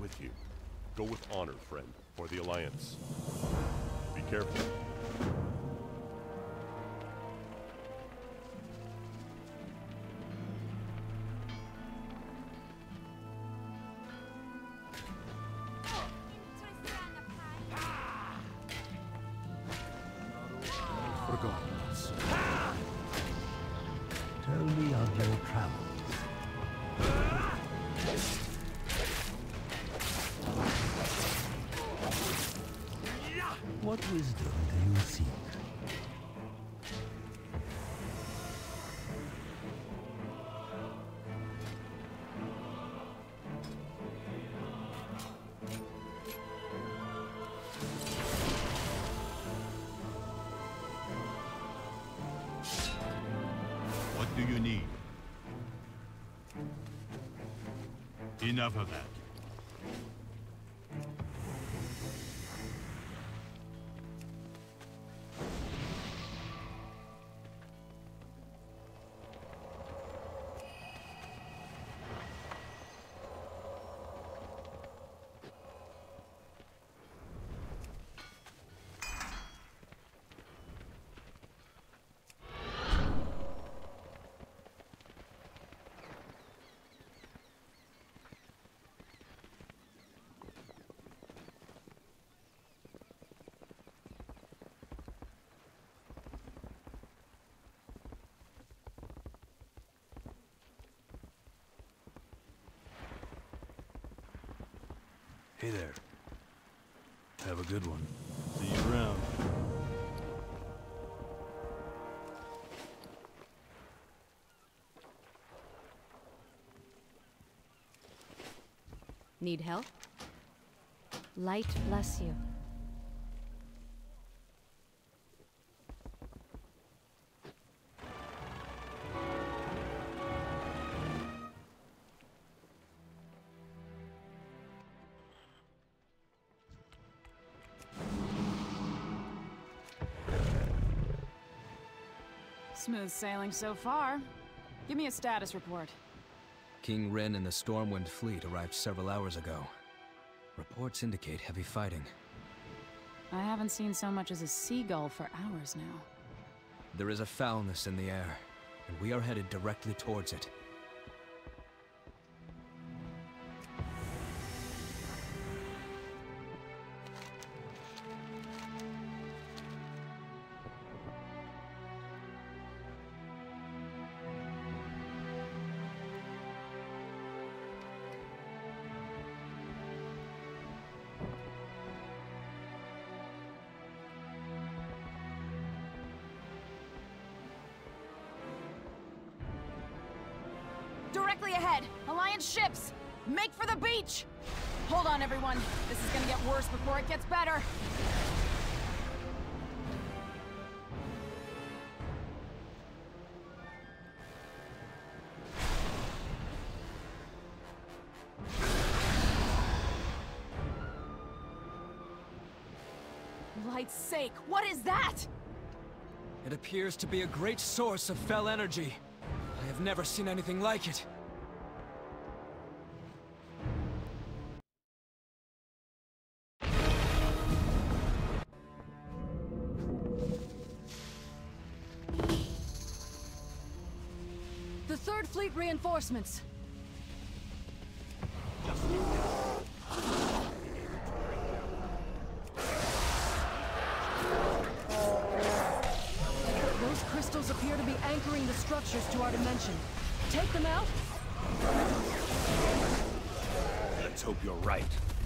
with you. Go with honor, friend, for the Alliance. Be careful. Tell me of your travels. What wisdom do you seek? What do you need? Enough of that. Hey there. Have a good one. See you around. Need help? Light bless you. Smooth sailing so far. Give me a status report. King Ren and the Stormwind fleet arrived several hours ago. Reports indicate heavy fighting. I haven't seen so much as a seagull for hours now. There is a foulness in the air, and we are headed directly towards it. Directly ahead! Alliance ships! Make for the beach! Hold on, everyone. This is gonna get worse before it gets better. Light's sake, what is that? It appears to be a great source of fell energy. I have never seen anything like it. The Third Fleet reinforcements. Those crystals appear to be anchoring the structures to our dimension. Take them out? Let's hope you're right.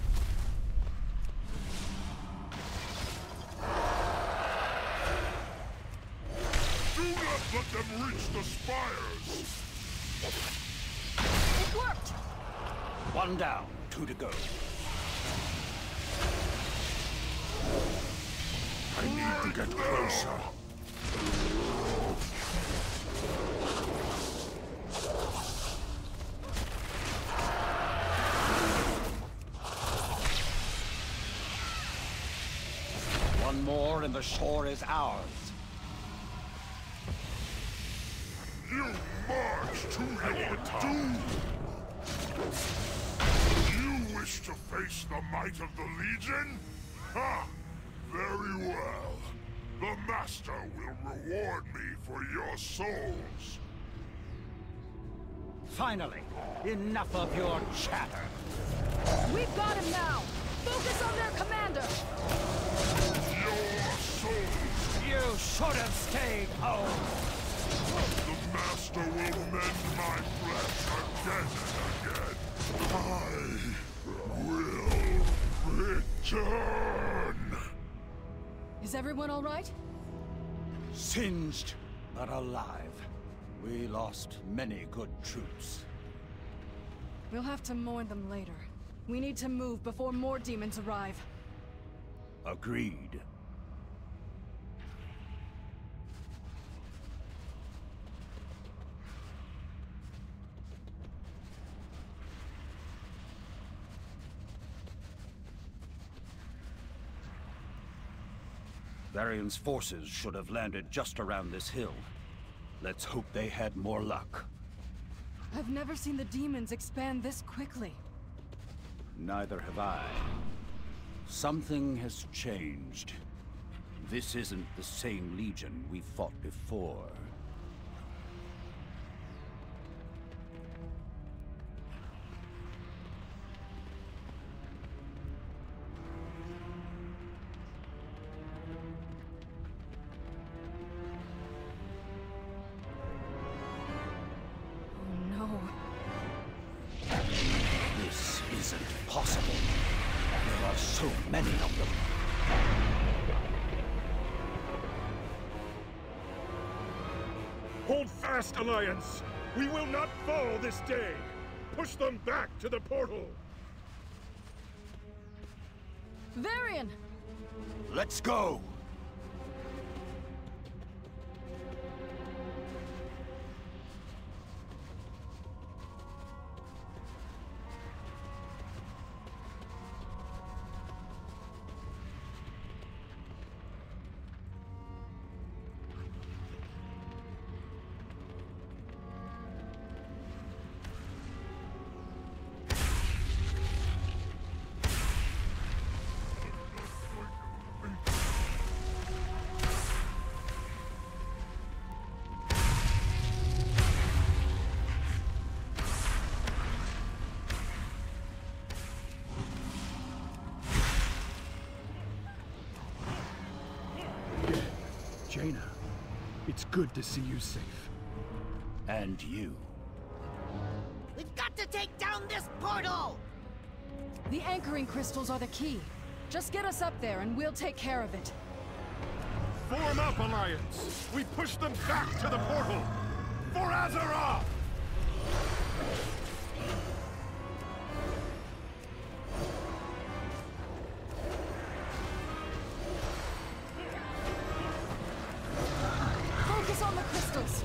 Do not let them reach the spires! It worked! One down, two to go. I need to get closer. One more and the shore is ours. You march to your doom! You wish to face the might of the Legion? Ha! Very well. The Master will reward me for your souls. Finally, enough of your chatter. We've got him now! Focus on their commander! Your souls! You should have stayed home. The Master will mend my flesh again and again. I will return! Is everyone all right? Singed, but alive. We lost many good troops. We'll have to mourn them later. We need to move before more demons arrive. Agreed. Varian's forces should have landed just around this hill. Let's hope they had more luck. I've never seen the demons expand this quickly. Neither have I. Something has changed. This isn't the same Legion we fought before. Oh no. This isn't possible. There are so many of them. Hold fast, Alliance! We will not fall this day! Push them back to the portal! Varian! Let's go! Jaina, it's good to see you safe. And you. We've got to take down this portal! The anchoring crystals are the key. Just get us up there and we'll take care of it. Form up, Alliance! We push them back to the portal! For Azeroth! Focus on the crystals.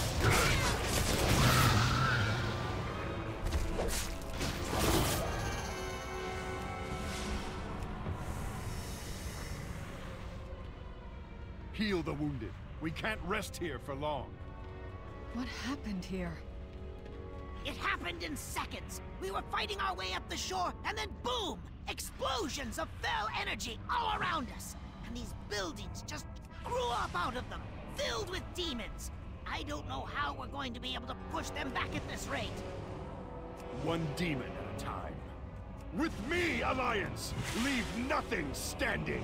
Heal the wounded. We can't rest here for long. What happened here? It happened in seconds. We were fighting our way up the shore, and then boom! Explosions of fell energy all around us. And these buildings just grew up out of them, filled with demons. I don't know how we're going to be able to push them back at this rate. One demon at a time. With me, Alliance! Leave nothing standing!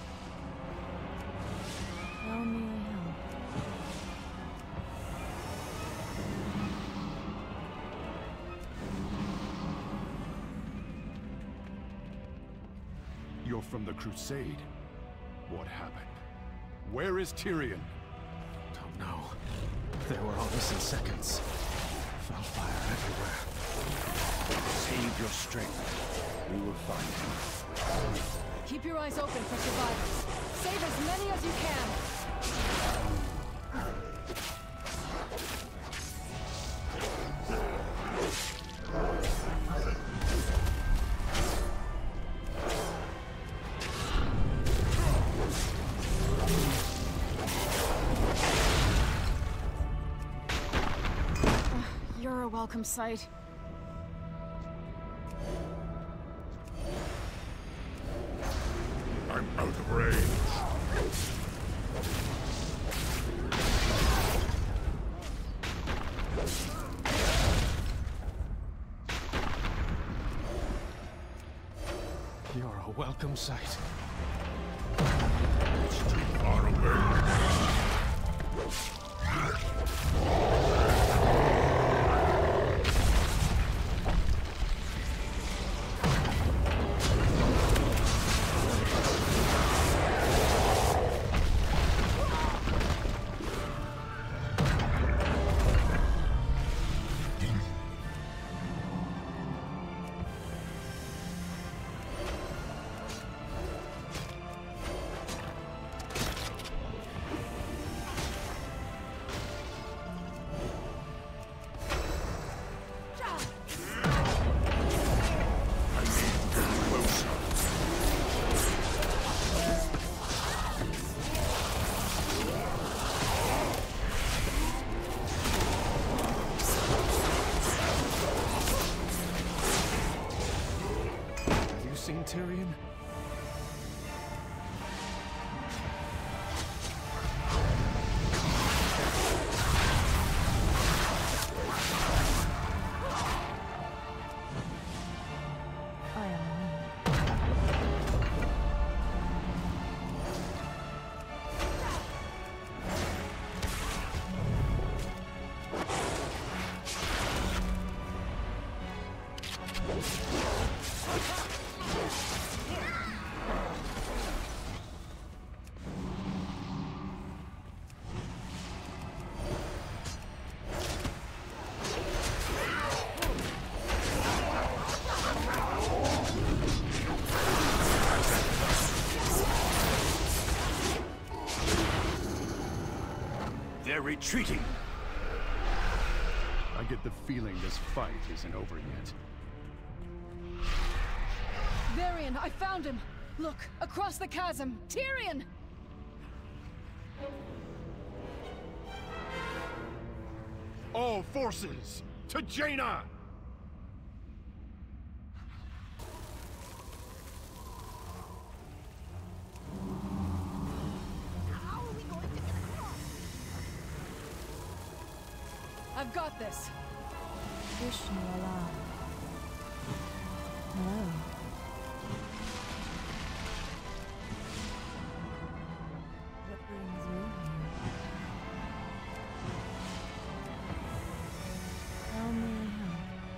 Tell me how. You're from the Crusade. What happened? Where is Tyrion? Don't know. They were all this in seconds. Felt fire everywhere. Save your strength. We will find him. Keep your eyes open for survivors. Save as many as you can. You're a welcome sight. Out of range. You're a welcome sight. It's too far away. Tyrion? They're retreating. I get the feeling this fight isn't over yet. Varian, I found him! Look, across the chasm! Tyrion! All forces, to Jaina! I've got this. Vishnu alive. Hello. What brings you here? How may I help?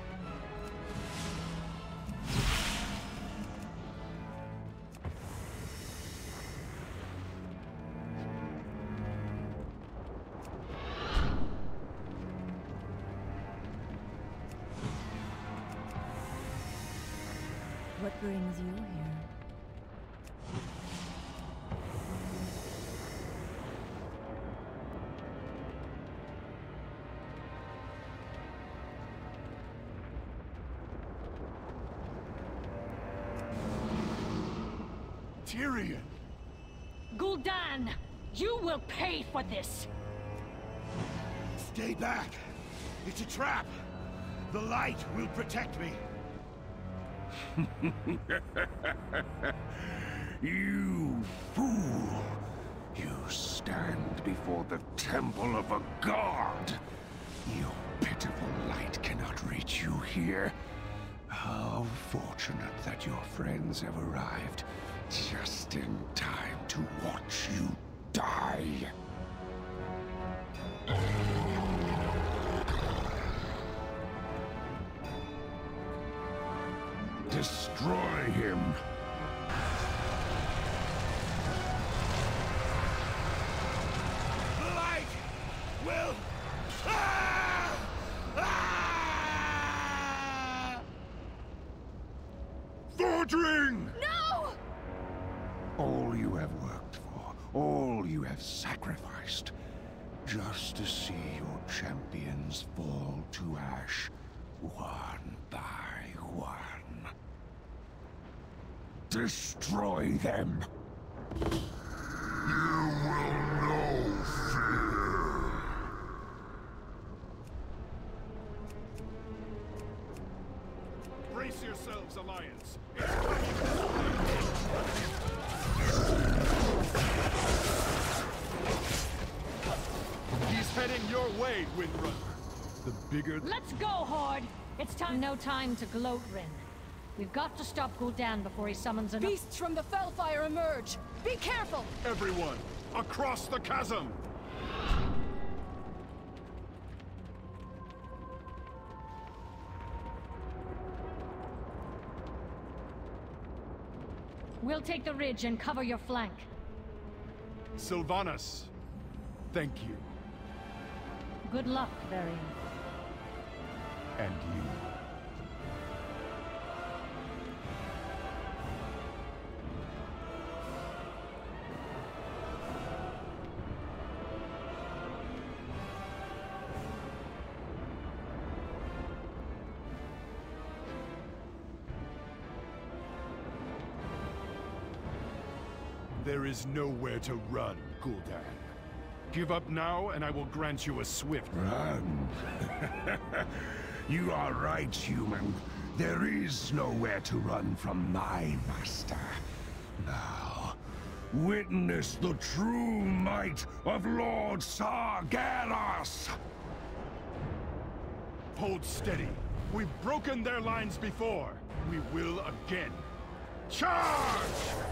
What brings you here? Tyrion! Gul'dan! You will pay for this! Stay back! It's a trap! The light will protect me! You fool! You stand before the temple of a god! Your pitiful light cannot reach you here. How fortunate that your friends have arrived just in time to watch you die. Destroy him! The light will... Ah! Ah! Thordring! No! All you have worked for, all you have sacrificed, just to see your champions fall to ash, one by one. Destroy them! You will know fear! Brace yourselves, Alliance! It's coming! blade, Windrunner. The bigger... Let's go, Horde! It's time. No time to gloat, Rin. We've got to stop Gul'dan before he summons an... Beasts from the Fellfire emerge! Be careful! Everyone, across the chasm! We'll take the ridge and cover your flank. Sylvanas, thank you. Good luck, Varian. And you. There is nowhere to run, Gul'dan. Give up now, and I will grant you a swift... Run? You are right, human. There is nowhere to run from my master. Now, witness the true might of Lord Sargeras! Hold steady. We've broken their lines before. We will again. Charge!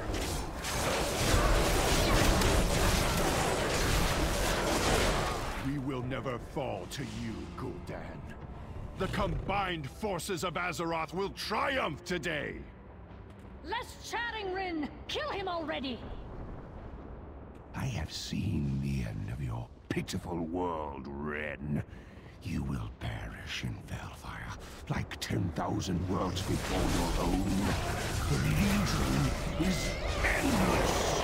We will never fall to you, Gul'dan. The combined forces of Azeroth will triumph today! Less chatting, Rin! Kill him already! I have seen the end of your pitiful world, Ren. You will perish in Valfire, like 10,000 worlds before your own. The Legion is endless!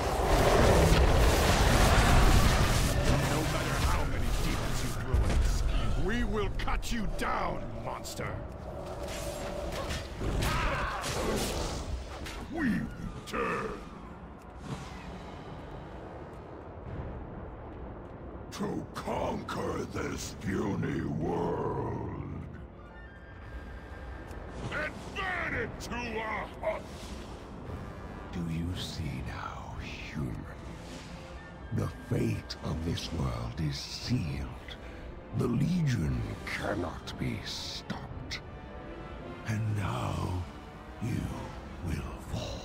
No matter how many demons you throw at us, we will cut you down, monster! We return to conquer this puny world and burn it to a halt. Do you see now, human? The fate of this world is sealed. The Legion cannot be stopped. And now, you will fall.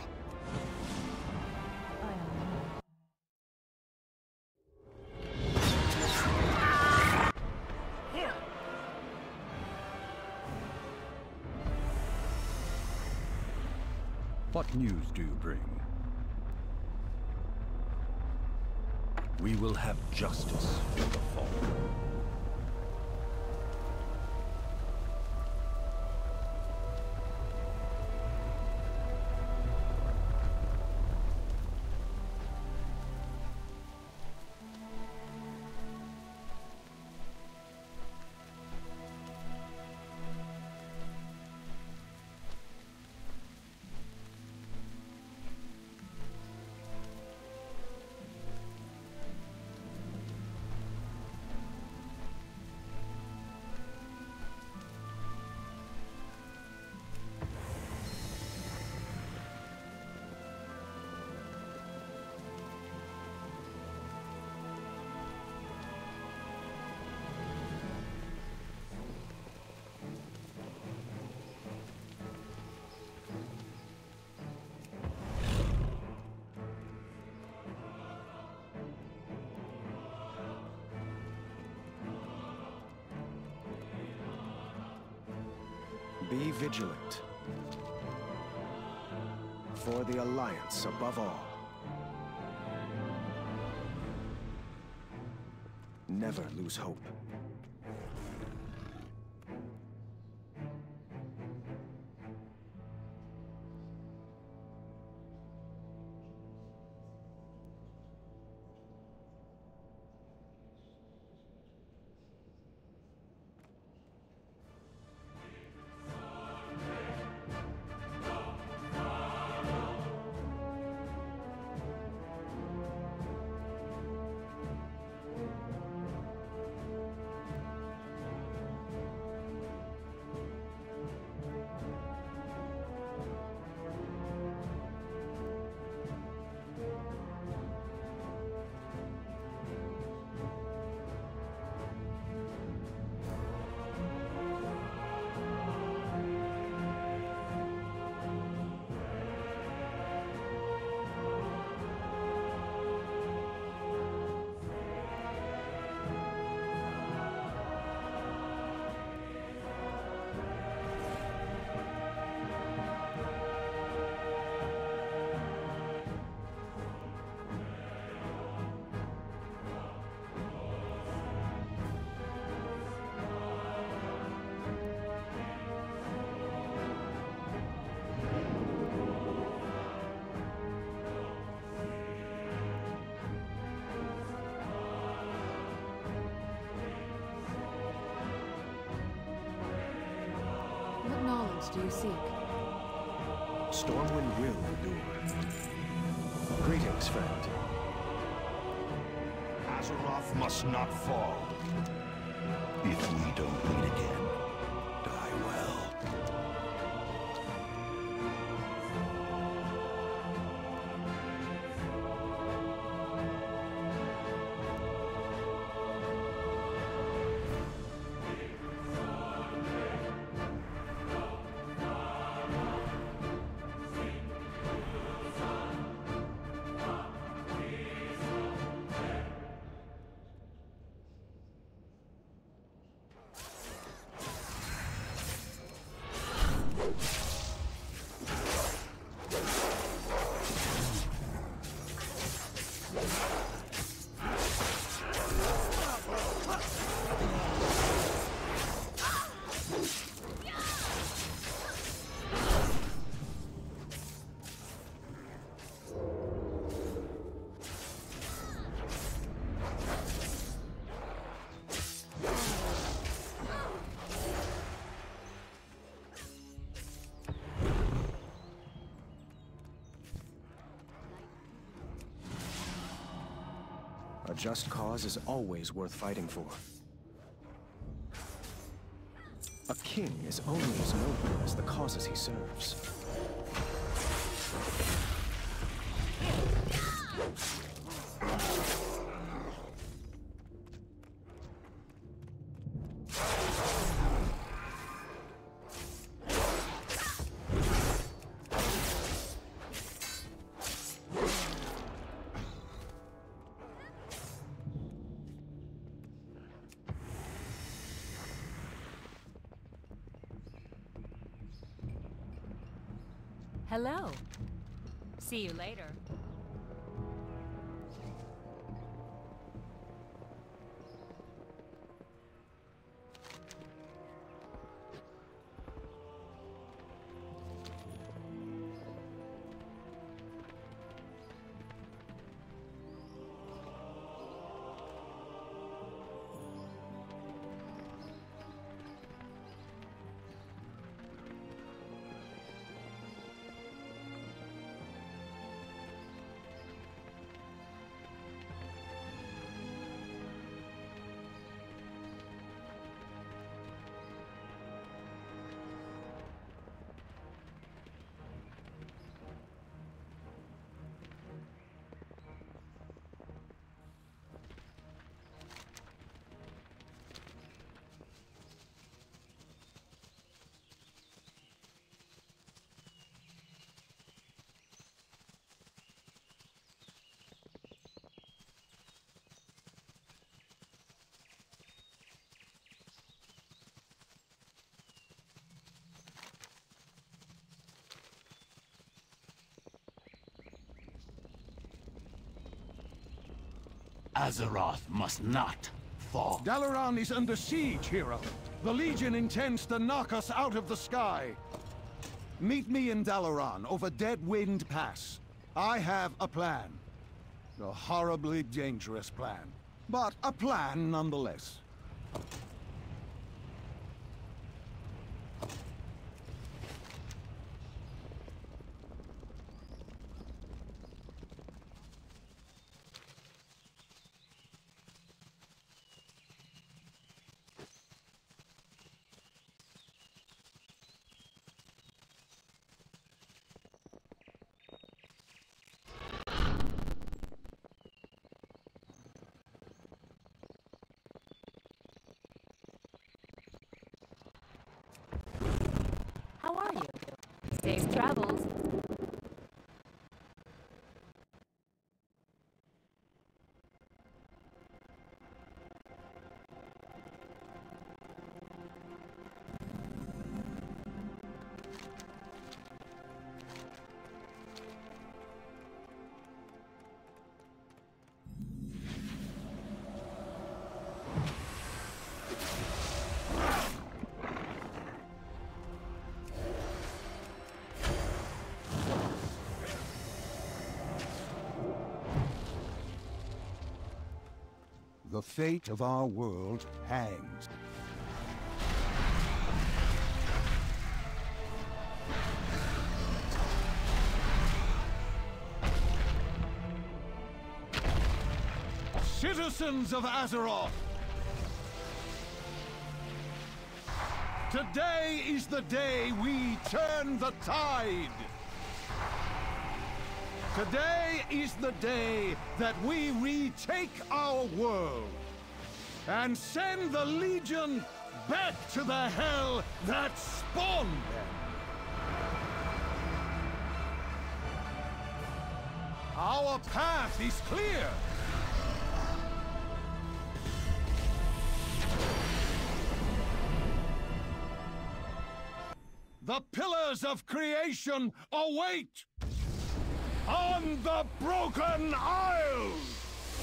What news do you bring? We will have justice for the fallen. Be vigilant. For the Alliance above all. Never lose hope. do you seek? Stormwind will endure. Greetings, friend. Azeroth must not fall. If we don't meet again, die well. A just cause is always worth fighting for. A king is only as noble as the causes he serves. Hello. See you later. Azeroth must not fall. Dalaran is under siege, hero. The Legion intends to knock us out of the sky. Meet me in Dalaran over Deadwind Pass. I have a plan. A horribly dangerous plan, but a plan nonetheless. How are you? Safe travels. The fate of our world hangs. Citizens of Azeroth! Today is the day we turn the tide! Today is the day that we retake our world and send the Legion back to the hell that spawned them! Our path is clear! The pillars of creation await! On the Broken Isles!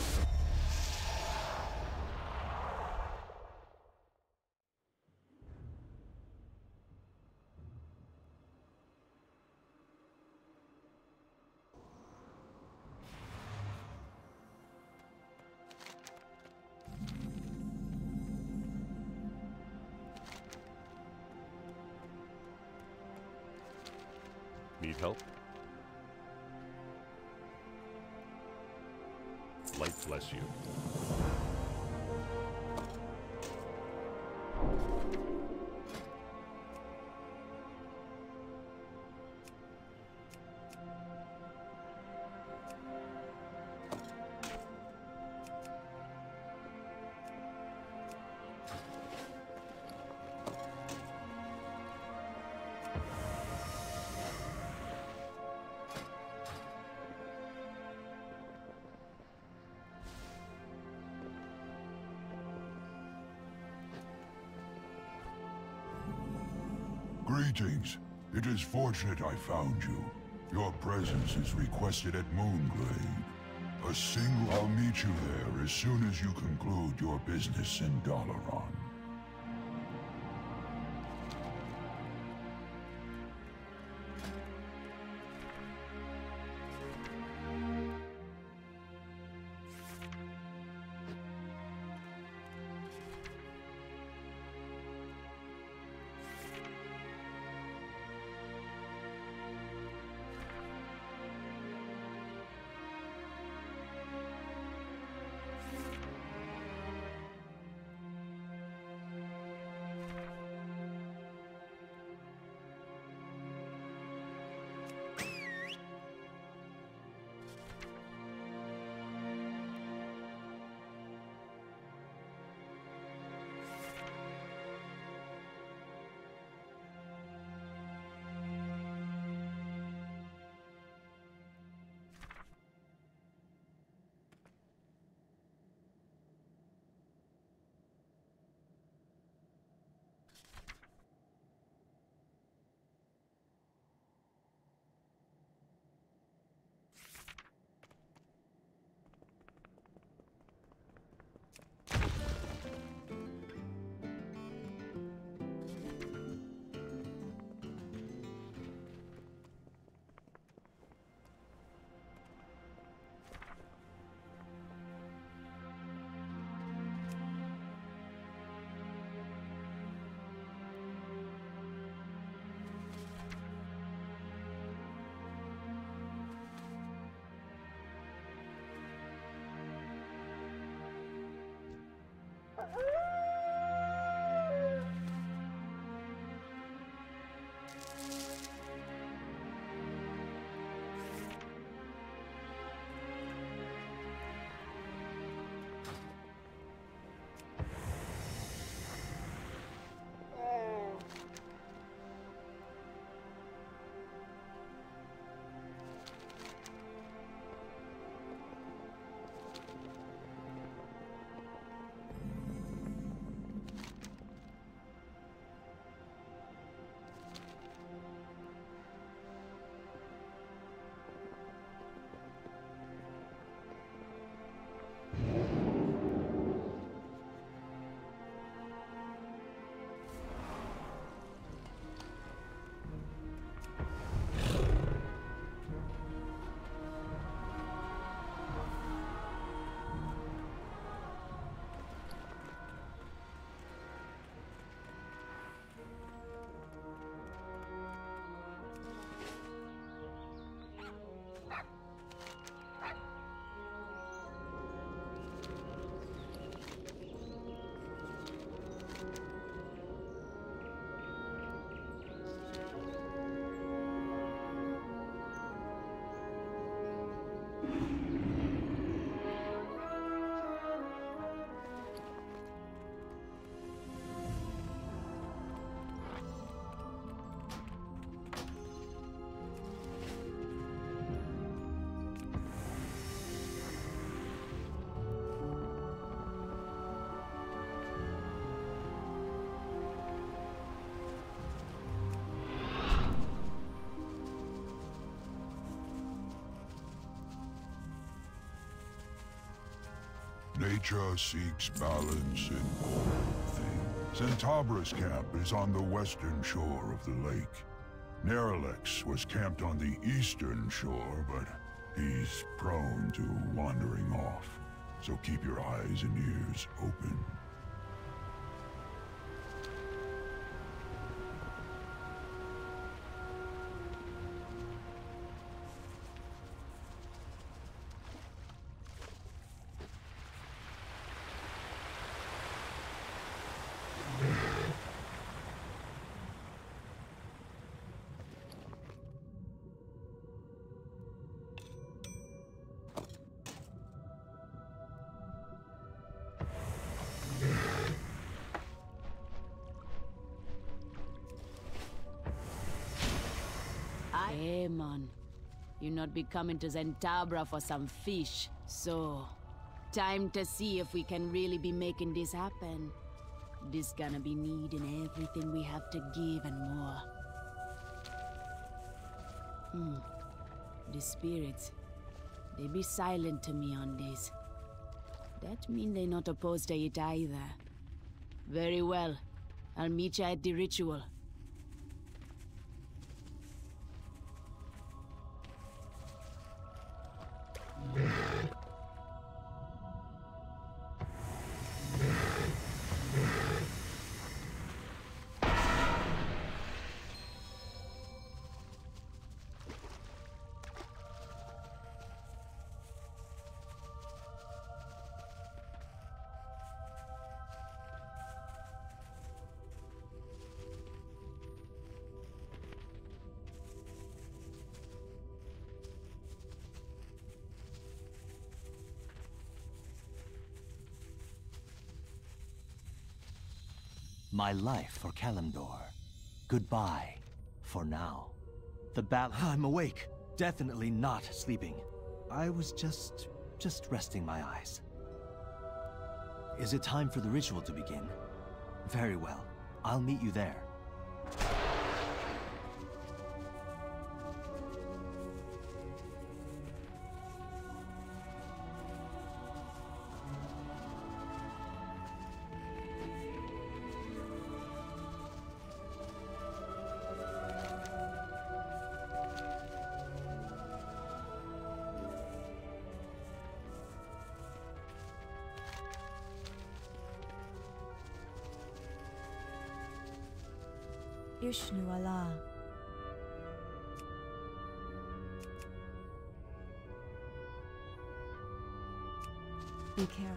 Need help? Light bless you. Greetings. It is fortunate I found you. Your presence is requested at Moonglade. I'll meet you there as soon as you conclude your business in Dalaran. Nature seeks balance in all things. Centabra's camp is on the western shore of the lake. Neralex was camped on the eastern shore, but he's prone to wandering off. So keep your eyes and ears open. Hey, man. You not be coming to Zentabra for some fish. So, time to see if we can really be making this happen. This gonna be needing everything we have to give and more. The spirits, they be silent to me on this. That mean they not opposed to it either. Very well. I'll meet you at the ritual. My life for Kalimdor. Goodbye, for now. The battle— I'm awake. Definitely not sleeping. I was just resting my eyes. Is it time for the ritual to begin? Very well. I'll meet you there. Ishnu Allah. Be careful.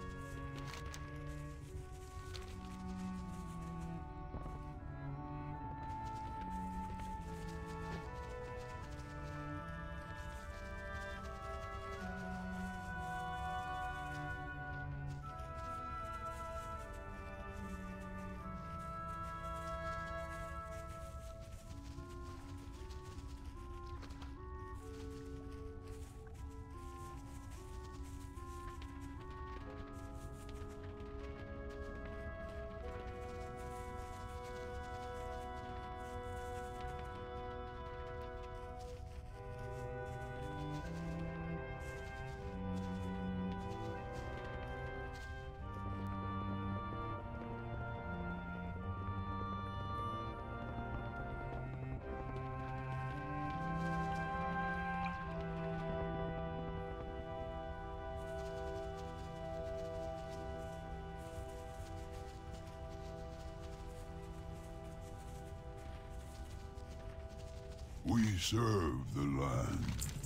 We serve the land.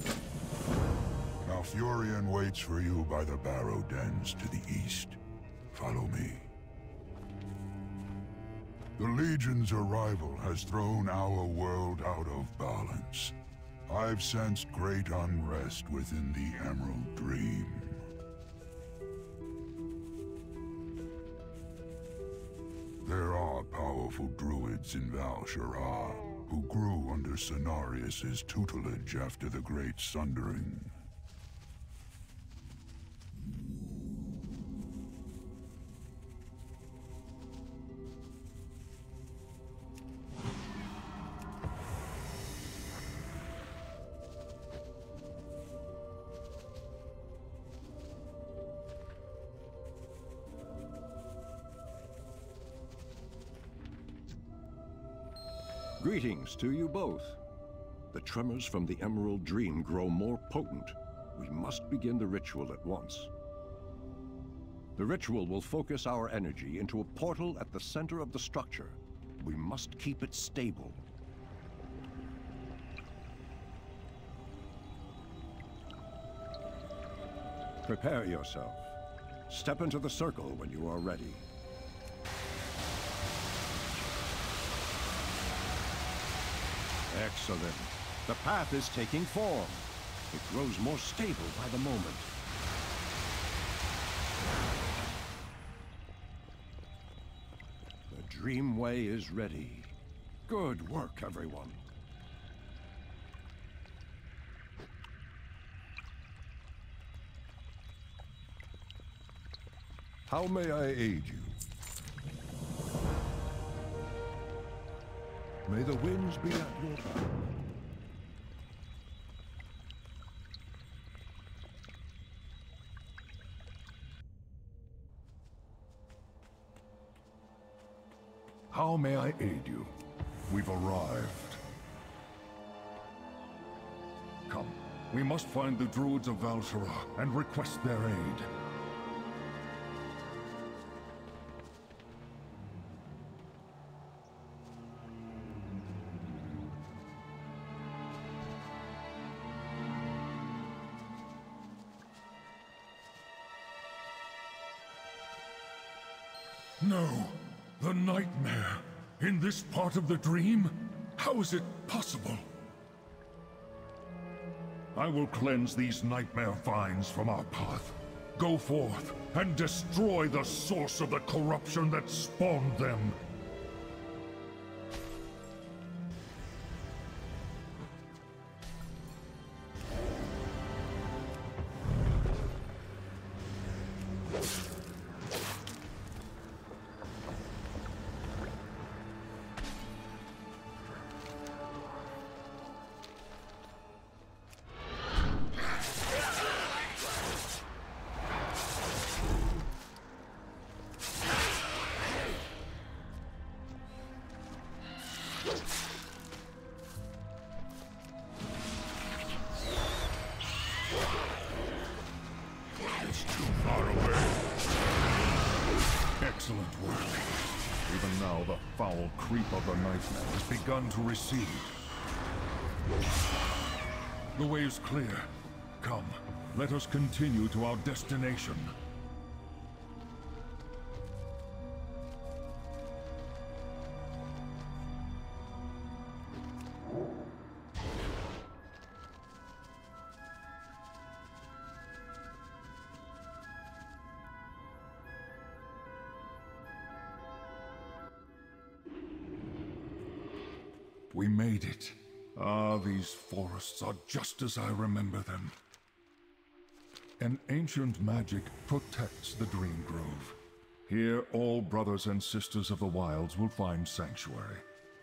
Malfurion waits for you by the barrow dens to the east. Follow me. The Legion's arrival has thrown our world out of balance. I've sensed great unrest within the Emerald Dream. There are powerful druids in Val-Shara who grew under Cenarius's tutelage after the Great Sundering. Greetings to you both. The tremors from the Emerald Dream grow more potent. We must begin the ritual at once. The ritual will focus our energy into a portal at the center of the structure. We must keep it stable. Prepare yourself. Step into the circle when you are ready. Excellent. The path is taking form. It grows more stable by the moment. The Dreamway is ready. Good work, everyone. How may I aid you? May the winds be at your back. How may I aid you? We've arrived. Come, we must find the Druids of Valshara and request their aid. No! The nightmare! In this part of the dream? How is it possible? I will cleanse these nightmare vines from our path. Go forth and destroy the source of the corruption that spawned them. It's too far away. Excellent work. Even now, the foul creep of the nightmare has begun to recede. The way is clear. Come, let us continue to our destination. We made it. Ah, these forests are just as I remember them. An ancient magic protects the Dream Grove. Here, all brothers and sisters of the wilds will find sanctuary.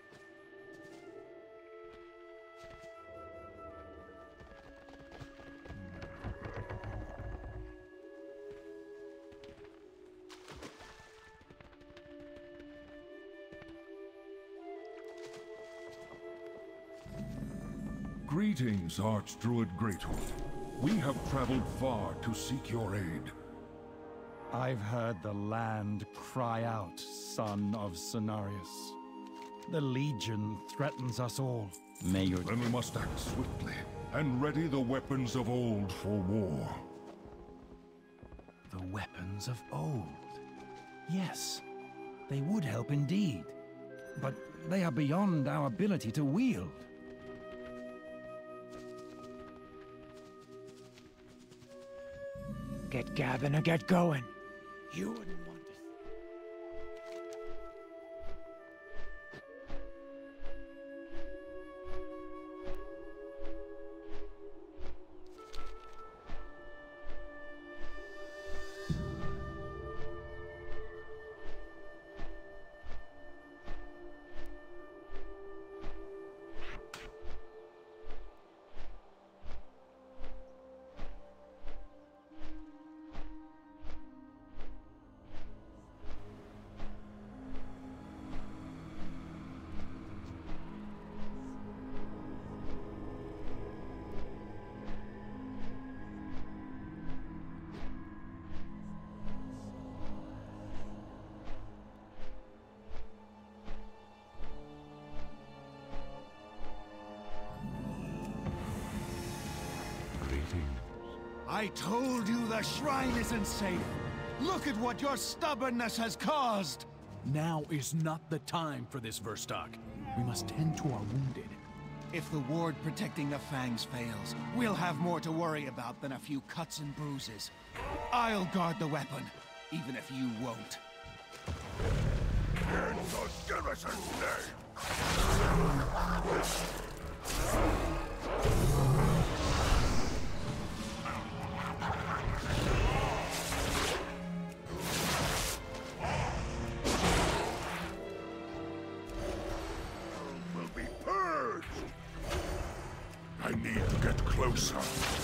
Greetings, Archdruid Greathoof. We have traveled far to seek your aid. I've heard the land cry out, son of Cenarius. The Legion threatens us all. May your... Then we must act swiftly, and ready the weapons of old for war. The weapons of old. Yes, they would help indeed. But they are beyond our ability to wield. Get gabbing or get going. You wouldn't want to... I told you the shrine isn't safe. Look at what your stubbornness has caused. Now is not the time for this, Verstok. We must tend to our wounded. If the ward protecting the Fangs fails, we'll have more to worry about than a few cuts and bruises. I'll guard the weapon, even if you won't. In the garrison's name! Will be purged! I need to get closer.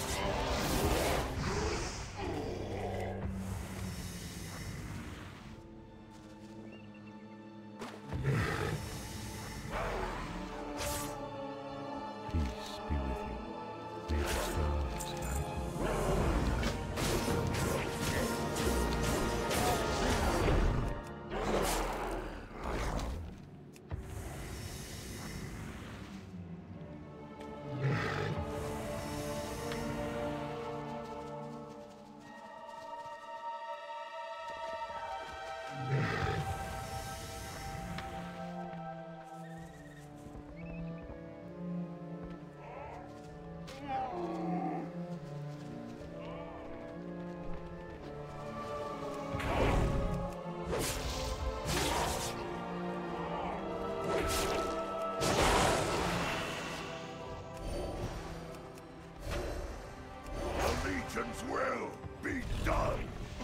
Legion's will be done!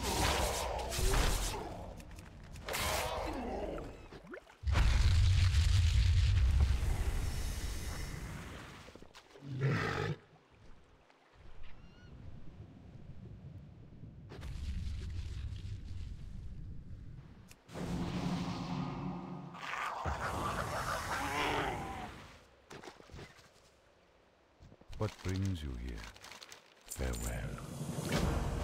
What brings you here? Farewell.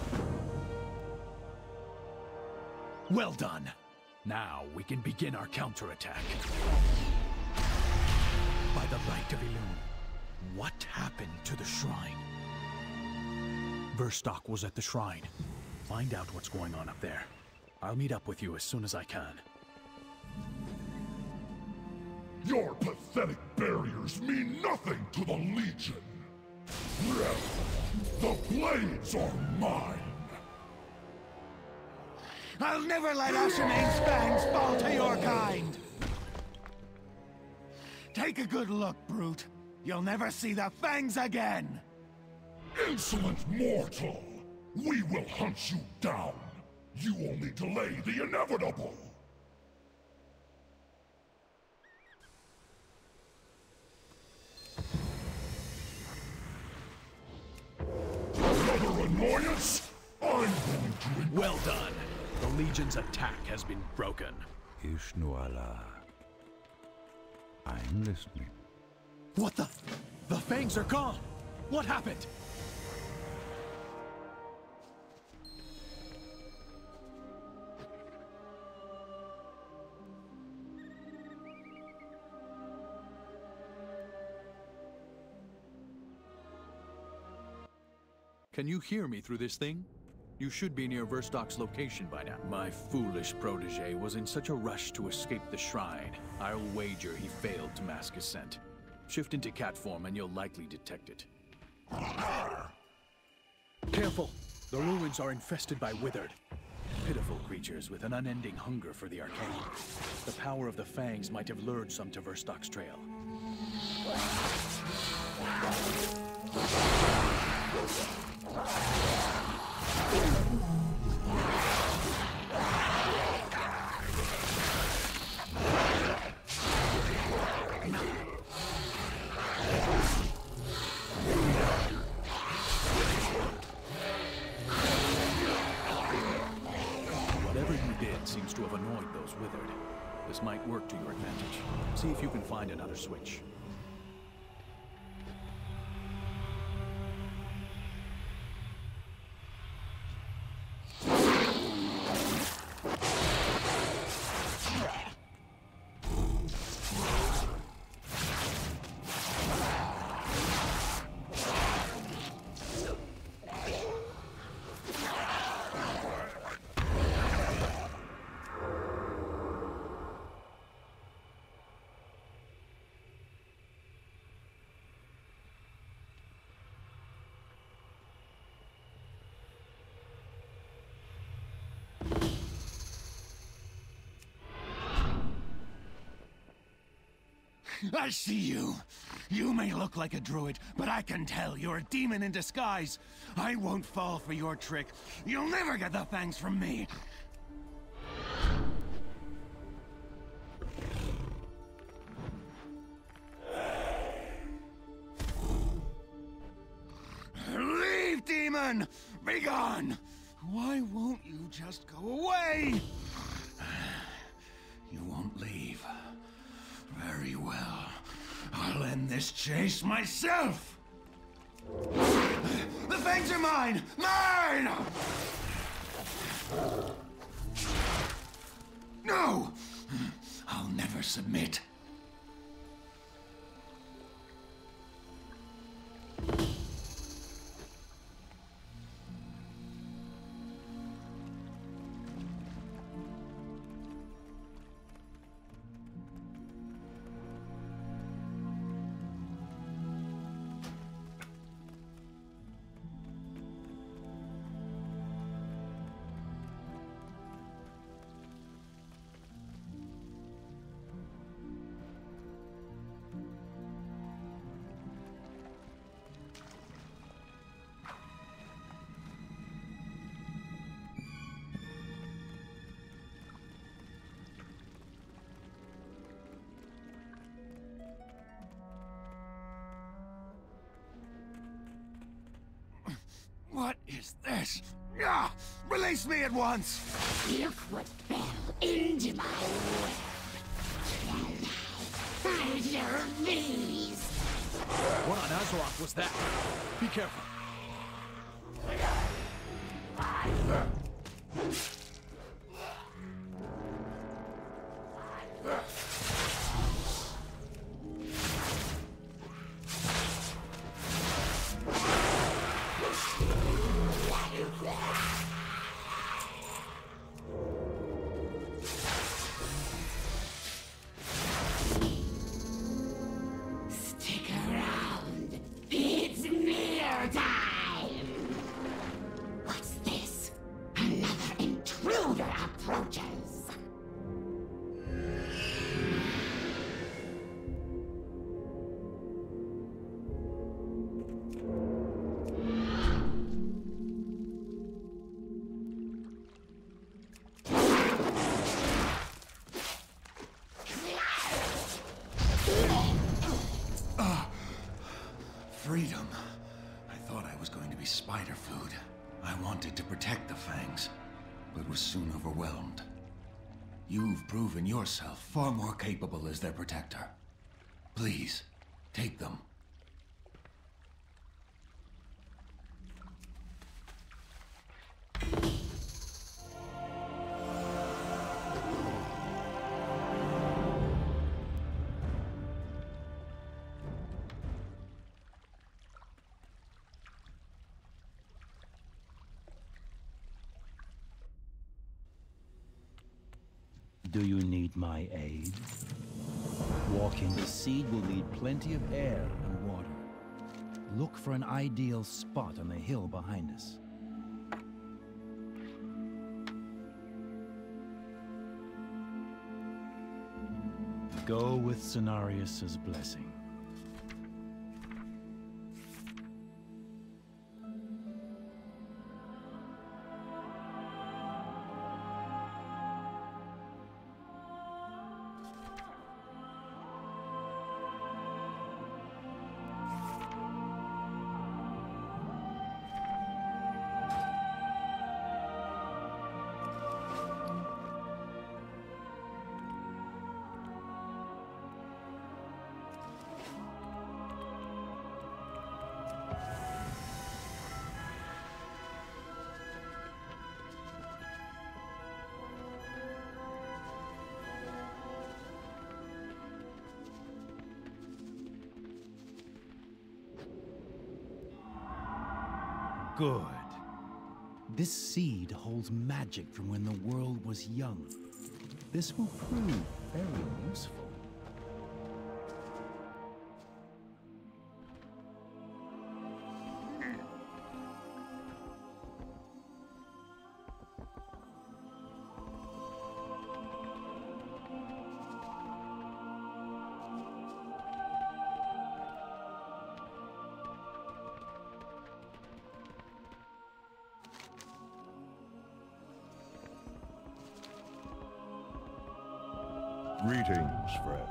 Well done. Now we can begin our counterattack. By the light of Elune, what happened to the shrine? Verstok was at the shrine. Find out what's going on up there. I'll meet up with you as soon as I can. Your pathetic barriers mean nothing to the Legion. The blades are mine! I'll never let Ashenane's fangs fall to your kind! Take a good look, brute. You'll never see the fangs again! Insolent mortal! We will hunt you down! You only delay the inevitable! Another annoyance? I'm going to... Well done! The Legion's attack has been broken. Ishnuala. I'm listening. What the? The fangs are gone! What happened? Can you hear me through this thing? You should be near Verstok's location by now. My foolish protege was in such a rush to escape the shrine. I'll wager he failed to mask his scent. Shift into cat form and you'll likely detect it. Careful! The ruins are infested by withered. Pitiful creatures with an unending hunger for the arcane. The power of the fangs might have lured some to Verstok's trail. Whatever you did seems to have annoyed those withered. This might work to your advantage. See if you can find another switch. I see you. You may look like a druid, but I can tell you're a demon in disguise. I won't fall for your trick. You'll never get the fangs from me. Leave, demon! Be gone! Why won't you just go away? You won't leave. Very well. I'll end this chase myself! The fangs are mine! Mine! No! I'll never submit. What is this? Ah! Release me at once! Look what fell into my web. Fire bees! What on Azeroth was that? Be careful. Stick around. It's meal time. What's this? Another intruder approaches. Freedom. I thought I was going to be spider food. I wanted to protect the fangs, but was soon overwhelmed. You've proven yourself far more capable as their protector. Please, take them. Do you need my aid? Walking the seed will need plenty of air and water. Look for an ideal spot on the hill behind us. Go with Cenarius' blessing. Good. This seed holds magic from when the world was young. This will prove very useful. Greetings, friend.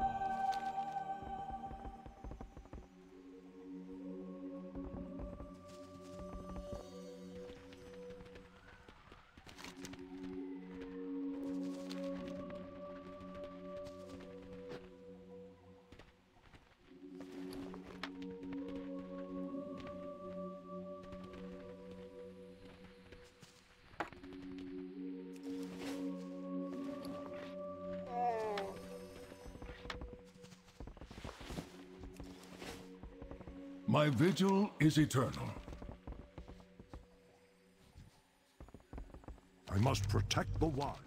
My vigil is eternal. I must protect the wild.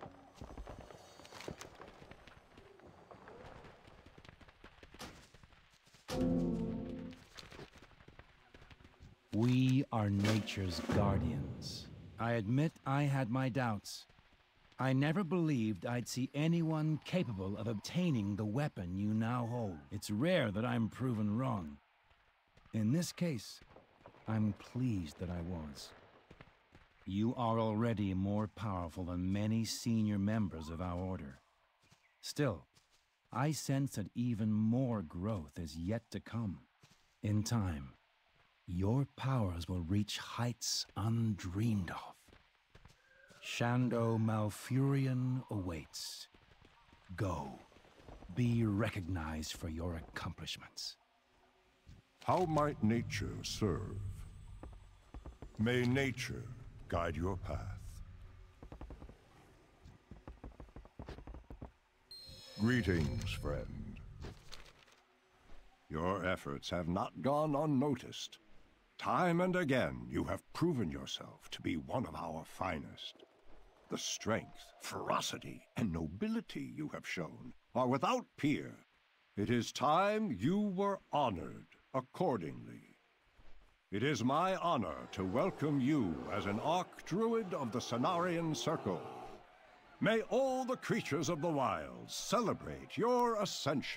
We are nature's guardians. I admit I had my doubts. I never believed I'd see anyone capable of obtaining the weapon you now hold. It's rare that I'm proven wrong. In this case, I'm pleased that I was. You are already more powerful than many senior members of our order. Still, I sense that even more growth is yet to come. In time, your powers will reach heights undreamed of. Shando Malfurion awaits. Go. Be recognized for your accomplishments. How might nature serve? May nature guide your path. Greetings, friend. Your efforts have not gone unnoticed. Time and again, you have proven yourself to be one of our finest. The strength, ferocity, and nobility you have shown are without peer. It is time you were honored accordingly. It is my honor to welcome you as an Archdruid of the Cenarian Circle. May all the creatures of the wilds celebrate your ascension.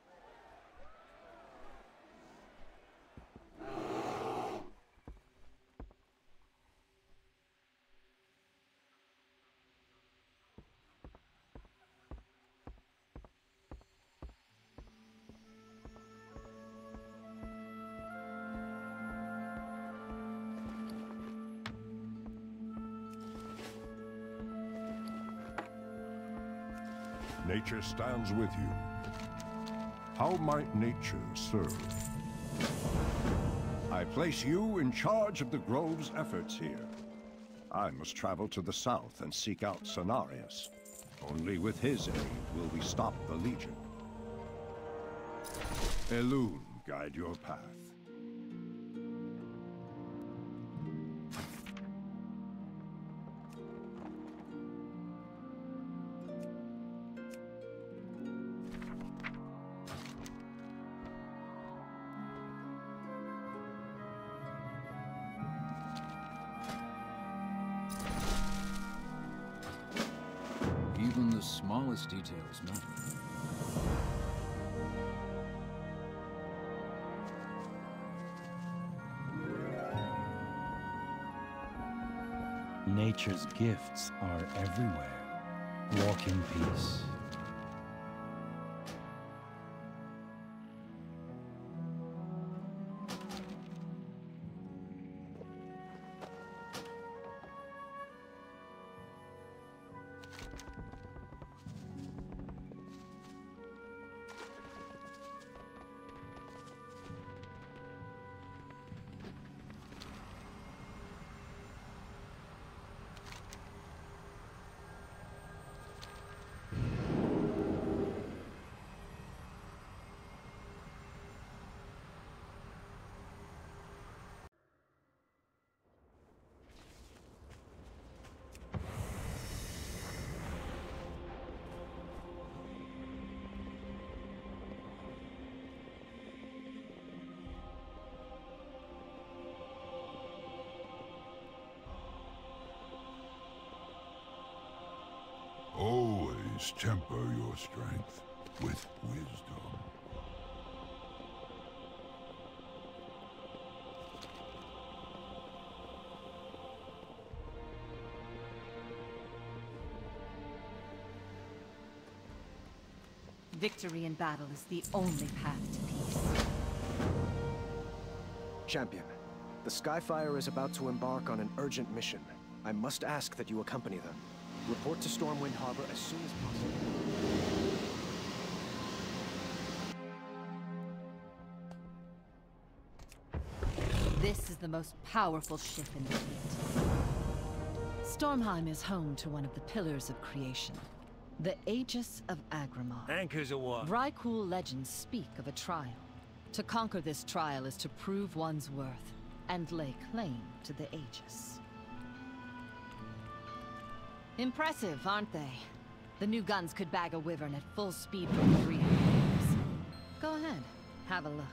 Nature stands with you. How might nature serve? I place you in charge of the Grove's efforts here. I must travel to the south and seek out Cenarius. Only with his aid will we stop the Legion. Elune, guide your path. Even the smallest details matter. Nature's gifts are everywhere. Walk in peace. Always temper your strength with wisdom. Victory in battle is the only path to peace. Champion, the Skyfire is about to embark on an urgent mission. I must ask that you accompany them. Report to Stormwind Harbor as soon as possible. This is the most powerful ship in the fleet. Stormheim is home to one of the pillars of creation, the Aegis of Agramar. Anchors or what? Vrykul legends speak of a trial. To conquer this trial is to prove one's worth and lay claim to the Aegis. Impressive, aren't they? The new guns could bag a wyvern at full speed for 300 years. Go ahead, have a look.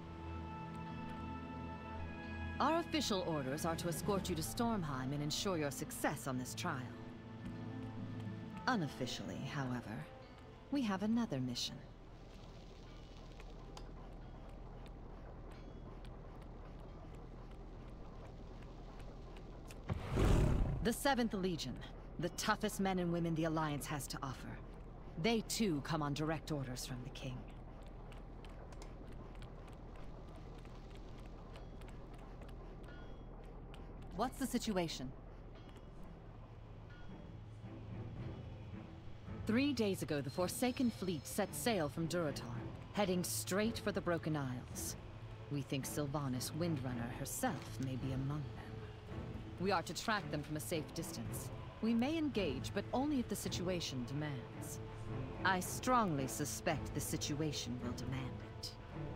Our official orders are to escort you to Stormheim and ensure your success on this trial. Unofficially, however, we have another mission. The 7th Legion, the toughest men and women the Alliance has to offer. They too come on direct orders from the King. What's the situation? 3 days ago, the Forsaken Fleet set sail from Durotar, heading straight for the Broken Isles. We think Sylvanas Windrunner herself may be among them. We are to track them from a safe distance. We may engage, but only if the situation demands. I strongly suspect the situation will demand it.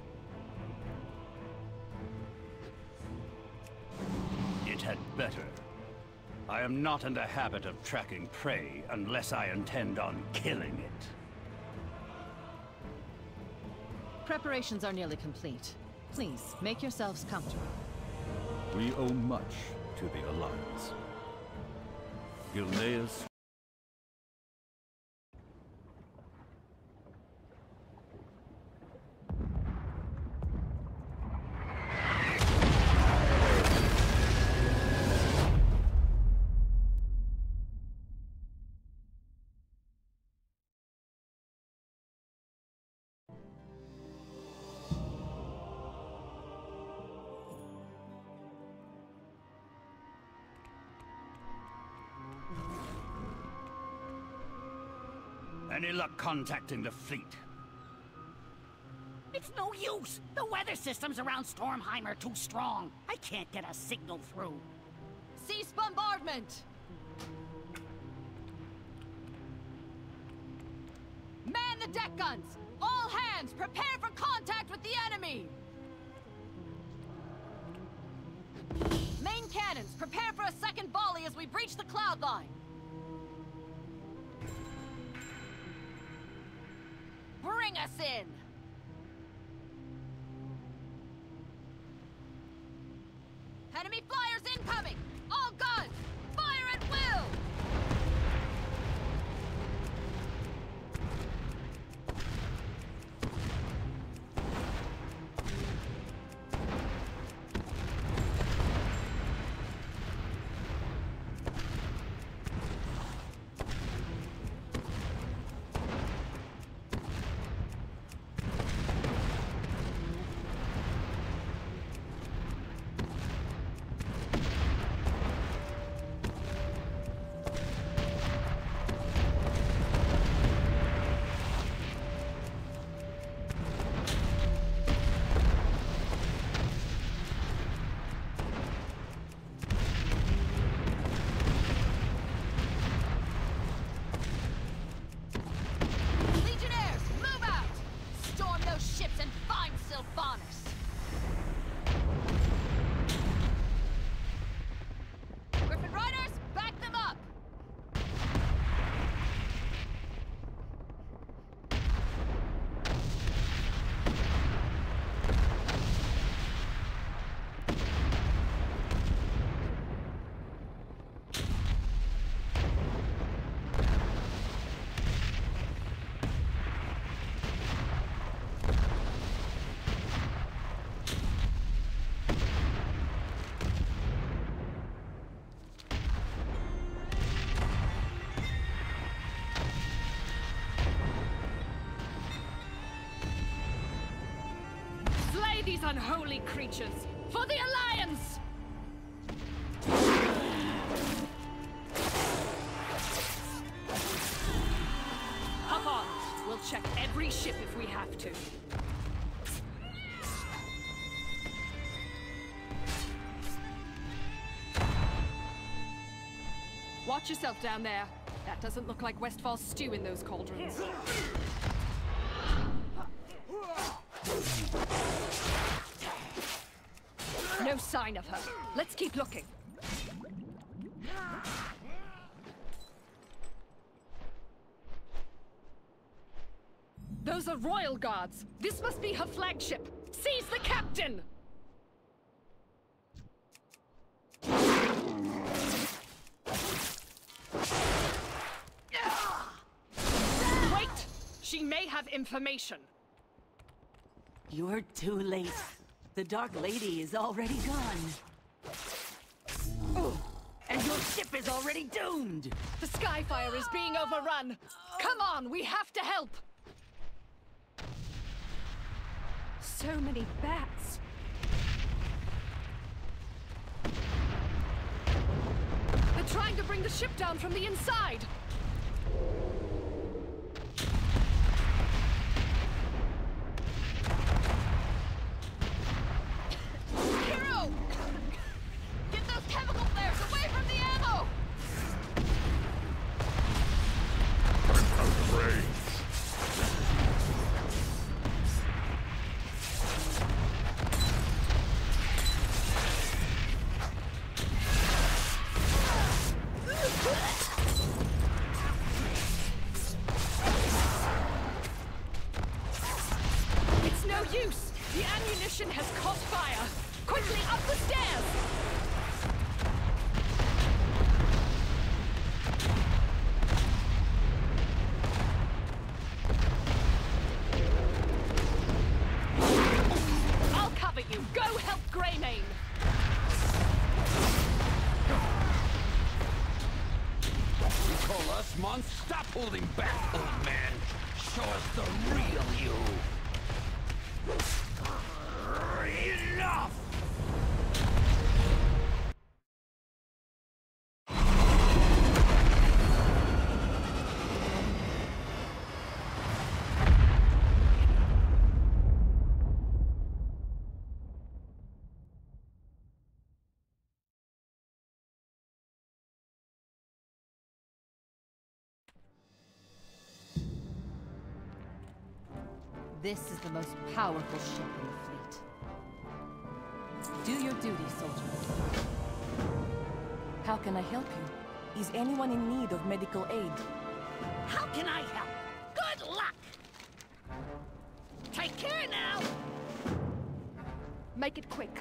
It had better. I am not in the habit of tracking prey unless I intend on killing it. Preparations are nearly complete. Please, make yourselves comfortable. We owe much to the Alliance. Gilneas. Any luck contacting the fleet? It's no use! The weather systems around Stormheim are too strong. I can't get a signal through. Cease bombardment! Man the deck guns! All hands, prepare for contact with the enemy! Main cannons, prepare for a second volley as we breach the cloud line! Bring us in! Enemy flyers incoming! All guns! Fire at will! these unholy creatures! For the Alliance! Hop on. We'll check every ship if we have to. Watch yourself down there. That doesn't look like Westfall's stew in those cauldrons. No sign of her. Let's keep looking. Those are royal guards. This must be her flagship. Seize the captain! Wait! She may have information. You're too late. The Dark Lady is already gone. Oh, and your ship is already doomed! The Skyfire is being overrun! Come on, we have to help! So many bats. They're trying to bring the ship down from the inside! Hero! Get those chemical flares away from the ammo! Afraid. It's no use! The ammunition has caught fire! Quickly, up the stairs! I'll cover you! Go help Greymane! You call us months? Stop holding back, old man! Show us the real you! Enough! This is the most powerful ship in the fleet. Do your duty, soldier. How can I help you? Is anyone in need of medical aid? How can I help? Good luck! Take care now! Make it quick.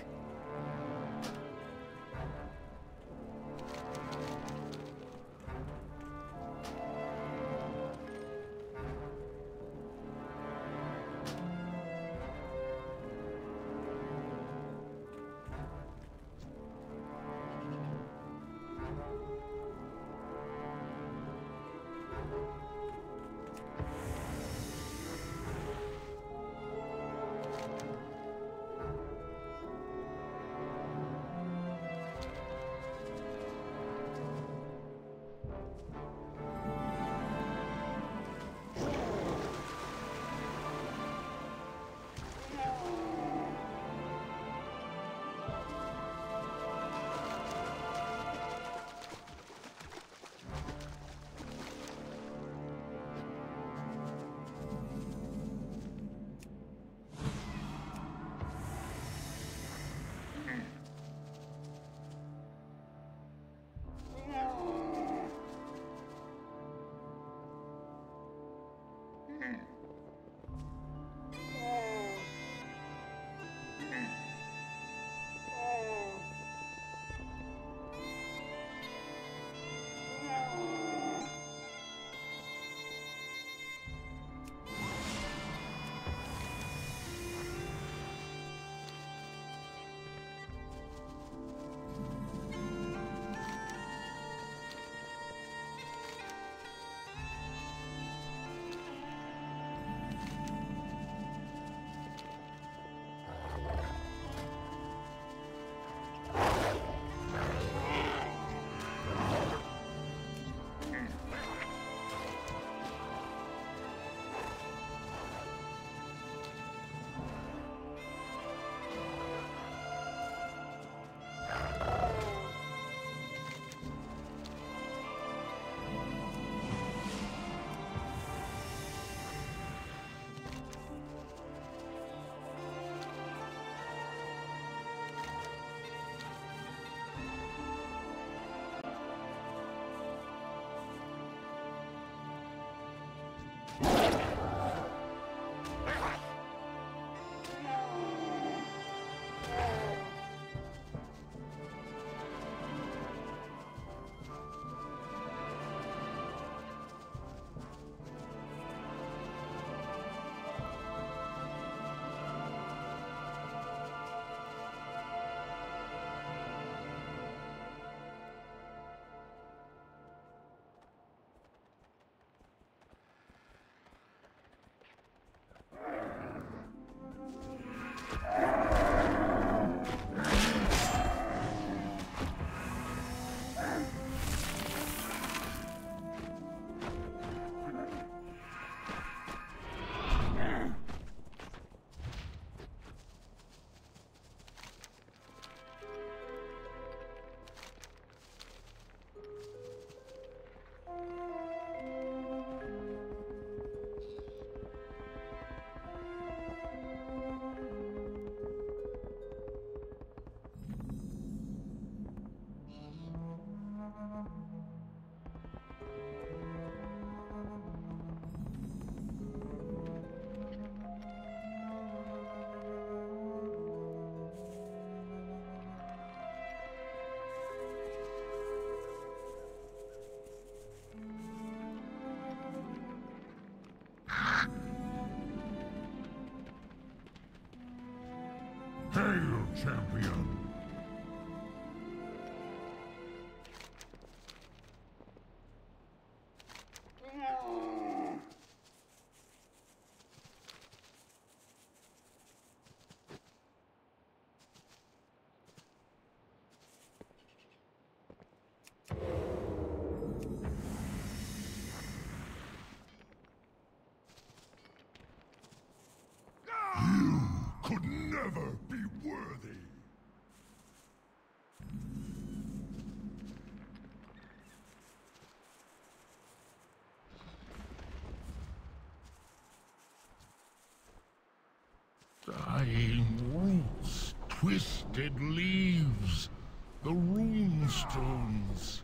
Hail, champion! Could never be worthy. Dying roots, twisted leaves, the rune stones.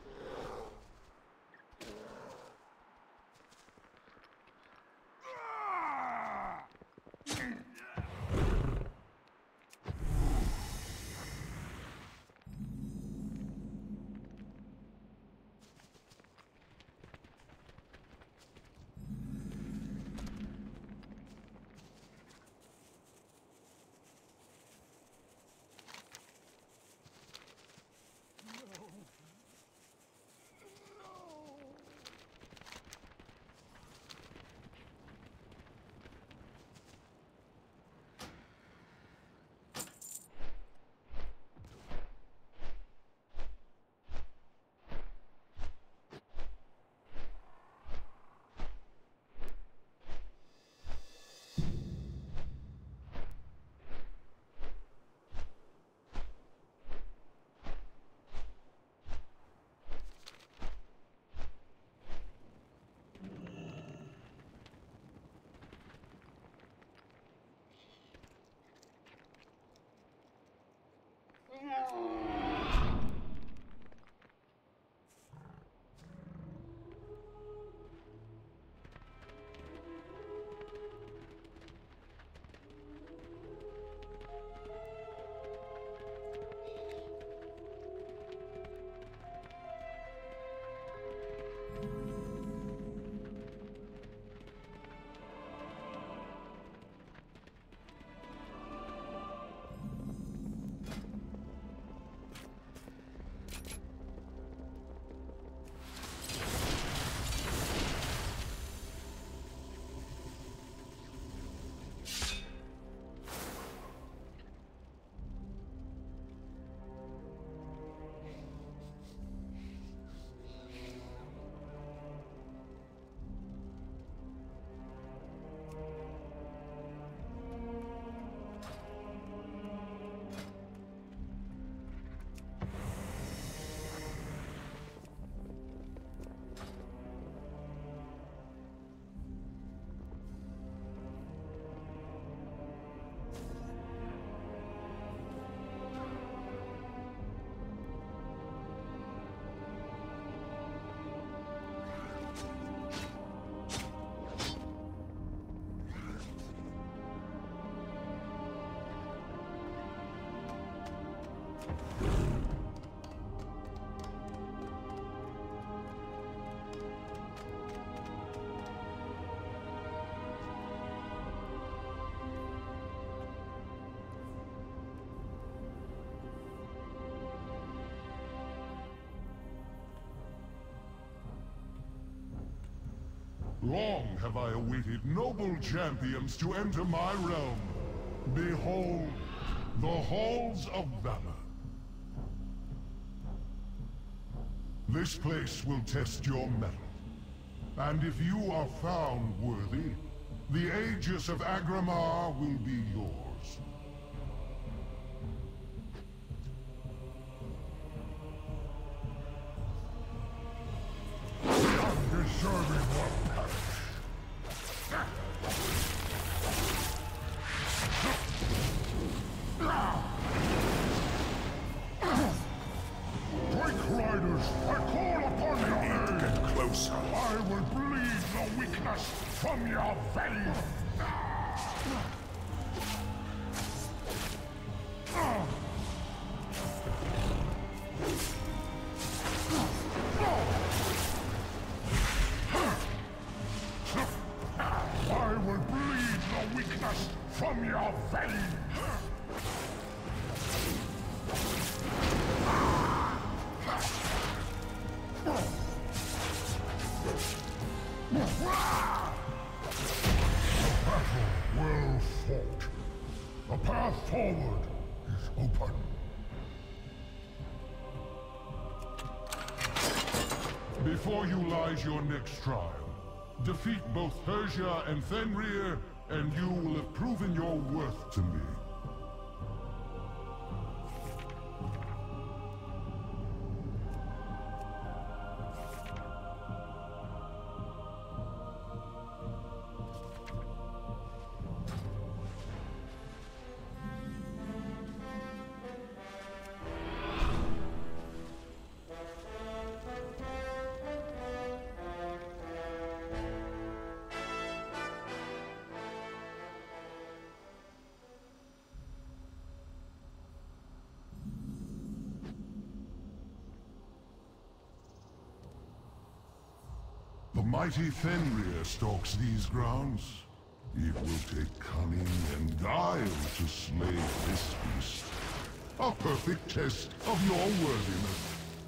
Long have I awaited noble champions to enter my realm. Behold, the Halls of Valor. This place will test your mettle. And if you are found worthy, the Aegis of Agramar will be yours. Undeserving will perish. Break Riders, I call upon your aid! Get closer. I will bleed the weakness from your veins! I will bleed the weakness from your veins! battle well fought. The path forward is open. Before you lies your next trial. Defeat both Persia and Fenrir, and you will have proven your worth to me. The mighty Fenrir stalks these grounds. It will take cunning and guile to slay this beast. A perfect test of your worthiness.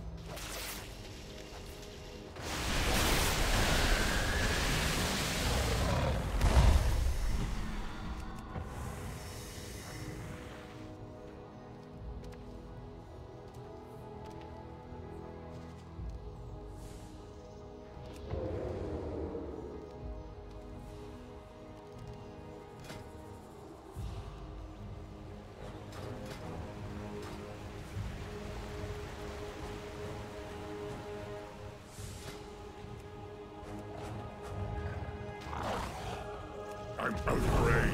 I'm out of range.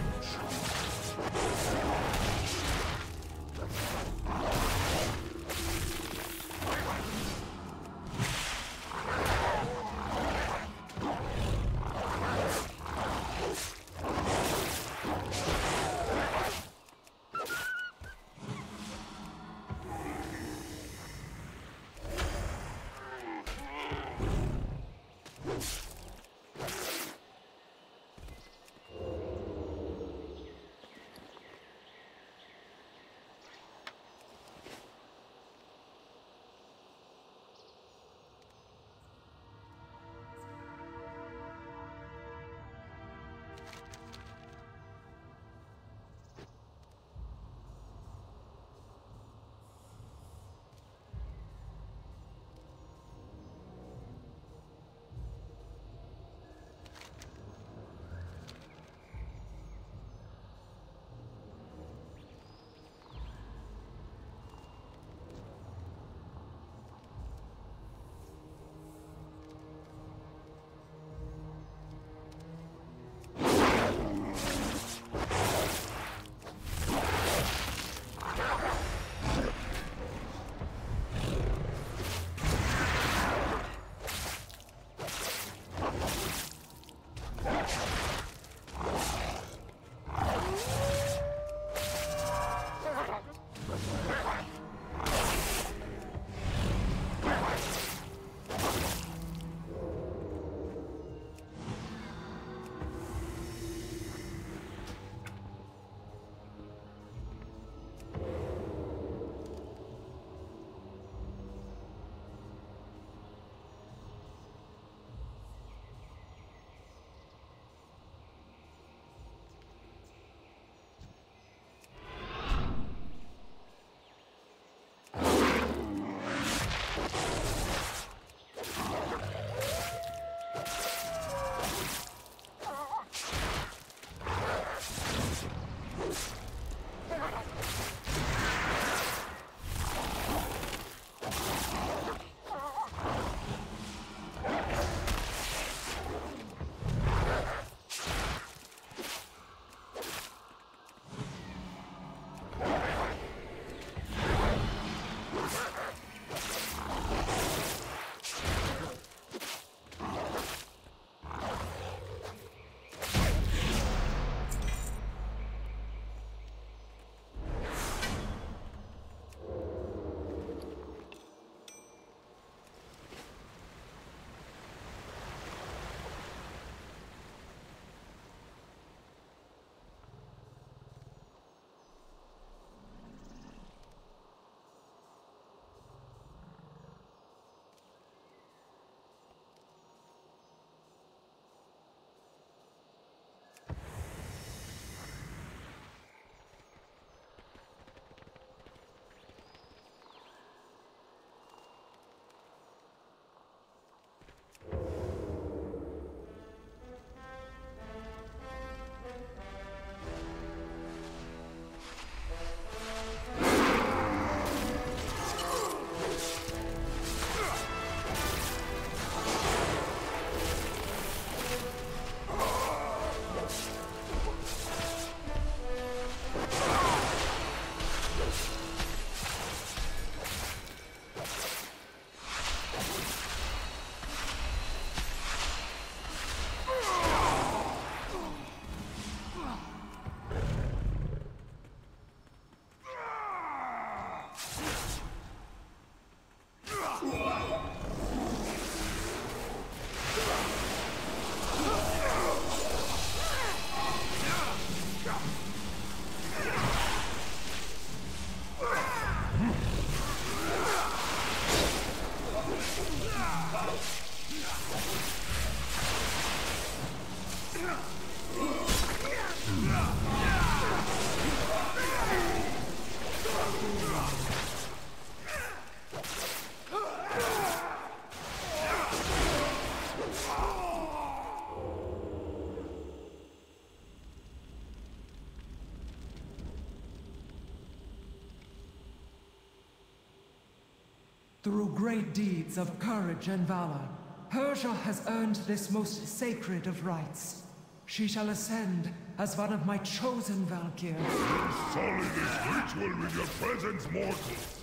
Through great deeds of courage and valor, Persia has earned this most sacred of rights. She shall ascend as one of my chosen Valkyrs. Sully this ritual with your presence, mortals!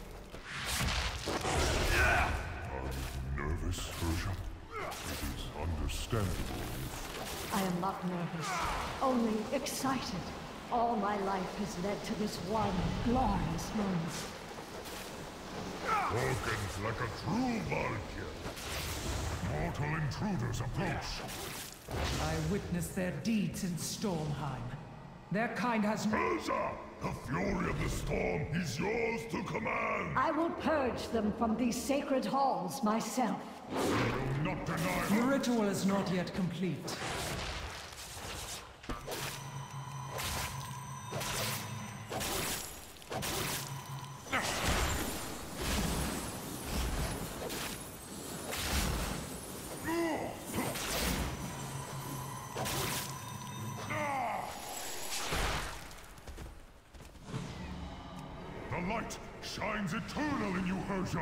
Are you nervous, Persia? It is understandable if... I am not nervous, only excited. All my life has led to this one glorious moment. Spoken like a true Valkyr. Mortal intruders approach. I witnessed their deeds in Stormheim. Their kind has... Persia! The fury of the storm is yours to command! I will purge them from these sacred halls myself. I will not deny... The ritual is not yet complete. The light shines eternal in you, Persia!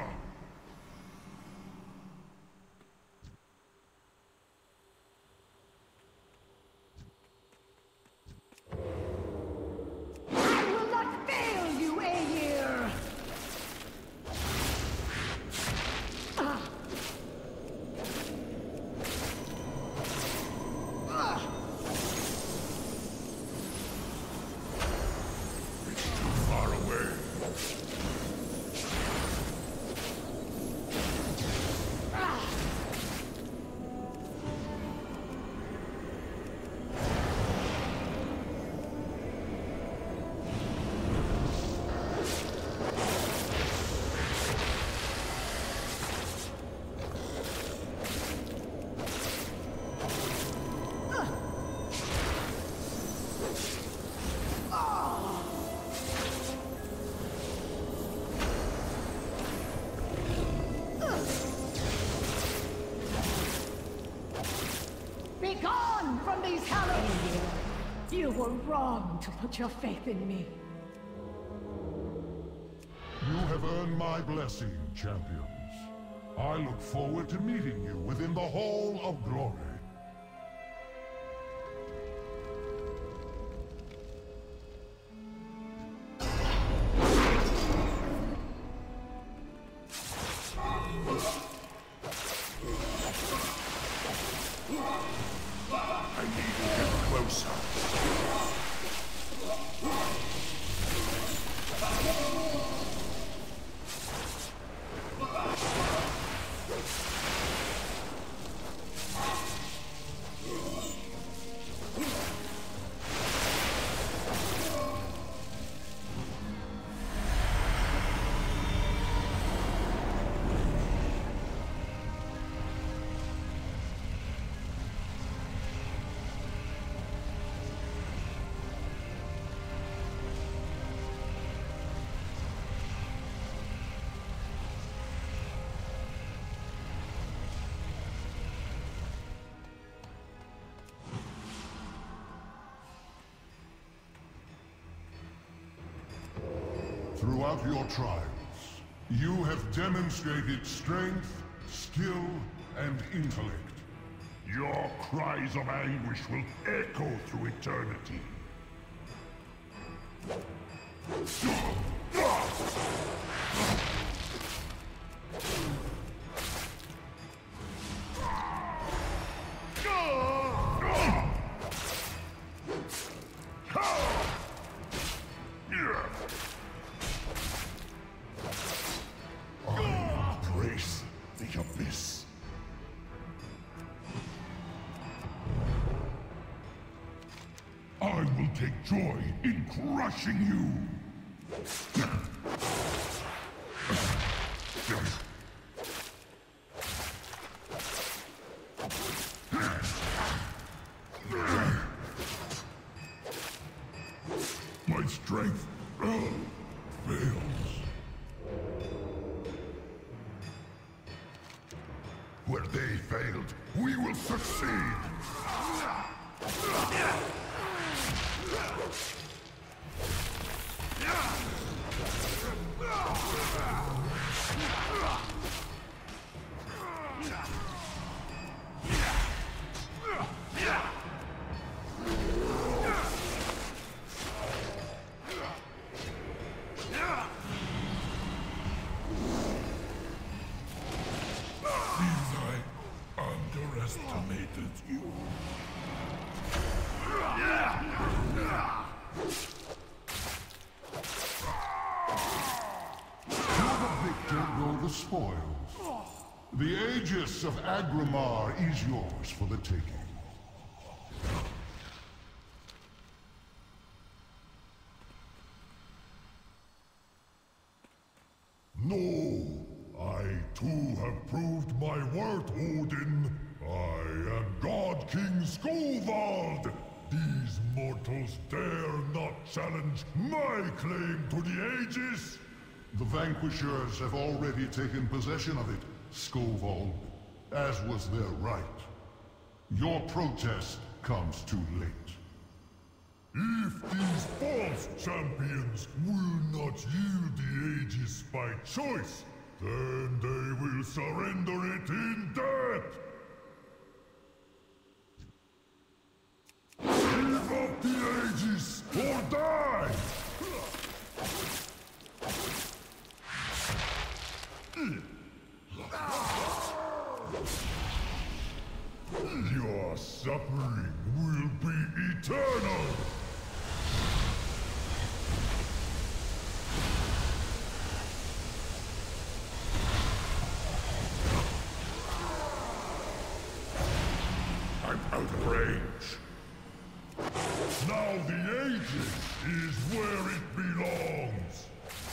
I will not fail you, Aegir! Far away. Be gone from these hallowed Aegir! You were wrong to put your faith in me. You have earned my blessing, champions. I look forward to meeting you within the Hall of Glory. I need to get closer. Throughout your trials, you have demonstrated strength, skill, and intellect. Your cries of anguish will echo through eternity. Embrace the abyss. I will take joy in crushing you. My strength fails. Where they failed, we will succeed! Underestimated you. To the victor go the spoils. The Aegis of Agrimar is yours for the taking. No, I too have proved my worth, Odin. I am God King Skovald. These mortals dare not challenge my claim to the Aegis. The Vanquishers have already taken possession of it, Skovald, as was their right. Your protest comes too late. If these false champions will not yield the Aegis by choice, then they will surrender it in death! Give up the Aegis or die! Your suffering will be eternal! I'm out of range. Now the Aegis is where it belongs.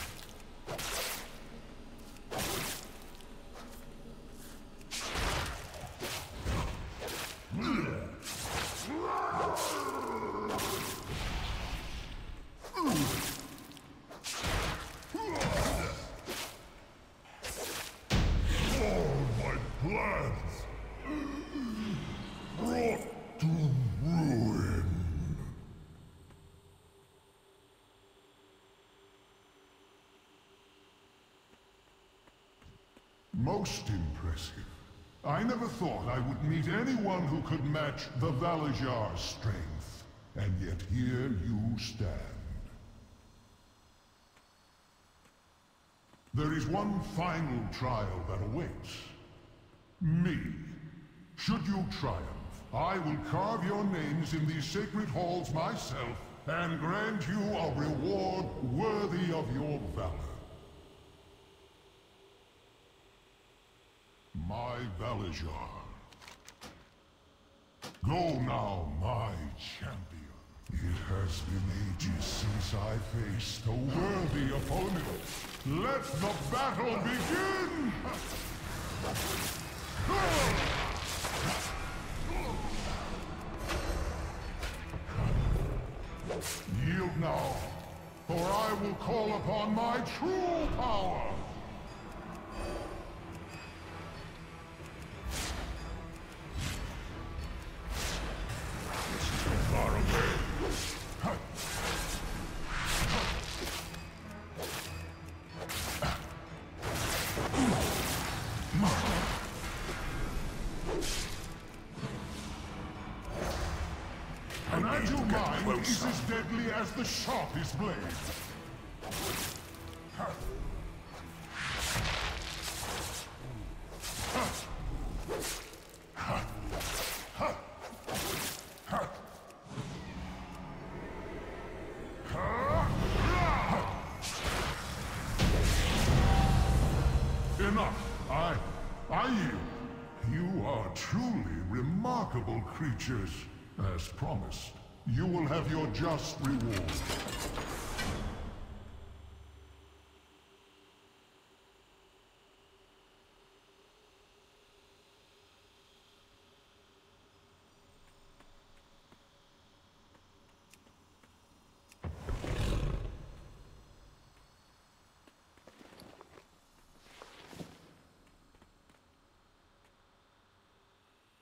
All my plans brought to ruin. Most impressive. I never thought I would meet anyone who could match the Valajar's strength. And yet here you stand. There is one final trial that awaits. Me. Should you triumph, I will carve your names in these sacred halls myself, and grant you a reward worthy of your valor. My Valajar. Go now, my champion. It has been ages since I faced a worthy opponent. Let the battle begin! Yield now, for I will call upon my true power! Far away. An agile mind is as deadly as the sharpest blade. Enough. I yield. You are truly remarkable creatures. As promised, you will have your just reward.